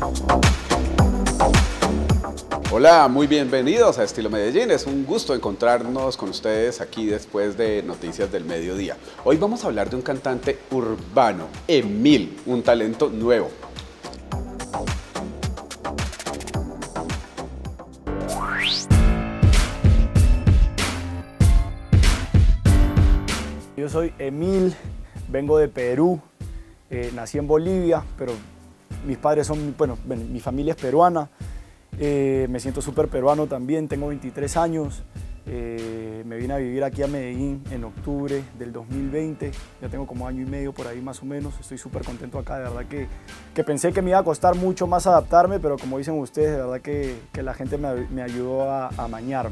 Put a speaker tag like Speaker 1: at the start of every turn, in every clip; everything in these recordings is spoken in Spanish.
Speaker 1: Hola, muy bienvenidos a Estilo Medellín. Es un gusto encontrarnos con ustedes aquí después de Noticias del Mediodía. Hoy vamos a hablar de un cantante urbano, Emil, un talento nuevo.
Speaker 2: Yo soy Emil, vengo de Perú, nací en Bolivia, pero mis padres son, bueno, mi familia es peruana. Me siento súper peruano también, tengo 23 años, me vine a vivir aquí a Medellín en octubre del 2020, ya tengo como año y medio por ahí más o menos, estoy súper contento acá, de verdad que pensé que me iba a costar mucho más adaptarme, pero como dicen ustedes, de verdad que la gente me ayudó a amañarme.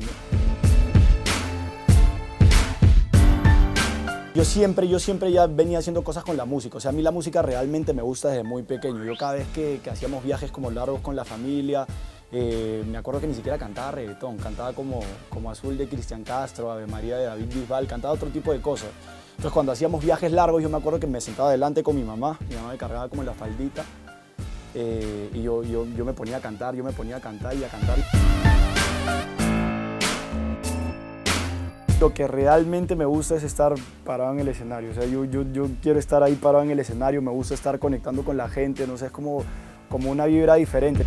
Speaker 2: Yo siempre ya venía haciendo cosas con la música, o sea, a mí la música realmente me gusta desde muy pequeño. Yo cada vez que hacíamos viajes como largos con la familia, me acuerdo que ni siquiera cantaba reggaetón, cantaba como Azul de Cristian Castro, Ave María de David Bisbal, cantaba otro tipo de cosas. Entonces cuando hacíamos viajes largos yo me acuerdo que me sentaba delante con mi mamá me cargaba como en la faldita y yo me ponía a cantar, y a cantar. Lo que realmente me gusta es estar parado en el escenario, o sea, yo quiero estar ahí parado en el escenario, me gusta estar conectando con la gente, no sé, es como una vibra diferente.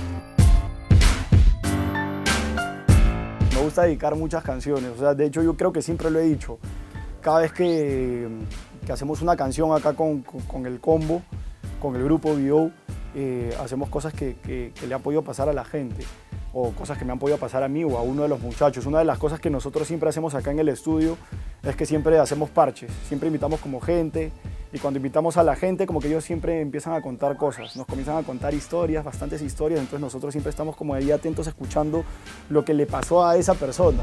Speaker 2: Me gusta dedicar muchas canciones, o sea, de hecho yo creo que siempre lo he dicho, cada vez que hacemos una canción acá con el combo, con el grupo B.O., hacemos cosas que le han podido pasar a la gente, o cosas que me han podido pasar a mí o a uno de los muchachos. Una de las cosas que nosotros siempre hacemos acá en el estudio es que siempre hacemos parches, siempre invitamos como gente, y cuando invitamos a la gente como que ellos siempre empiezan a contar cosas, nos comienzan a contar historias, bastantes historias, entonces nosotros siempre estamos como ahí atentos escuchando lo que le pasó a esa persona.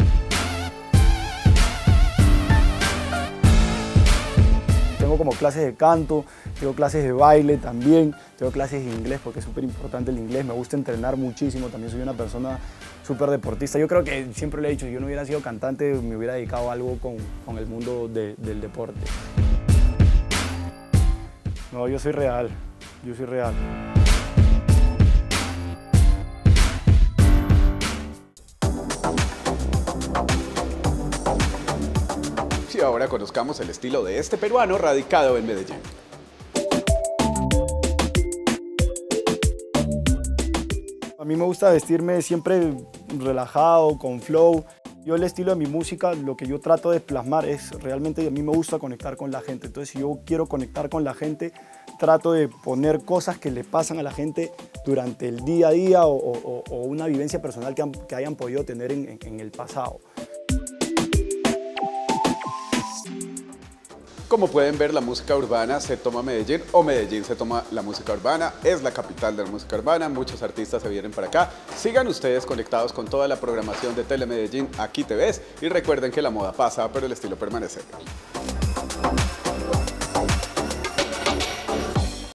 Speaker 2: Tengo como clases de canto, tengo clases de baile también, tengo clases de inglés porque es súper importante el inglés, me gusta entrenar muchísimo, también soy una persona súper deportista. Yo creo que siempre le he dicho, si yo no hubiera sido cantante, me hubiera dedicado a algo con el mundo del deporte. No, yo soy real, yo soy real.
Speaker 1: Y ahora conozcamos el estilo de este peruano radicado en Medellín.
Speaker 2: A mí me gusta vestirme siempre relajado, con flow. Yo el estilo de mi música, lo que yo trato de plasmar es realmente, a mí me gusta conectar con la gente. Entonces si yo quiero conectar con la gente, trato de poner cosas que le pasan a la gente durante el día a día o una vivencia personal que hayan podido tener en el pasado.
Speaker 1: Como pueden ver, la música urbana se toma Medellín o Medellín se toma la música urbana. Es la capital de la música urbana, muchos artistas se vienen para acá. Sigan ustedes conectados con toda la programación de Telemedellín, Aquí te ves, y recuerden que la moda pasa, pero el estilo permanece.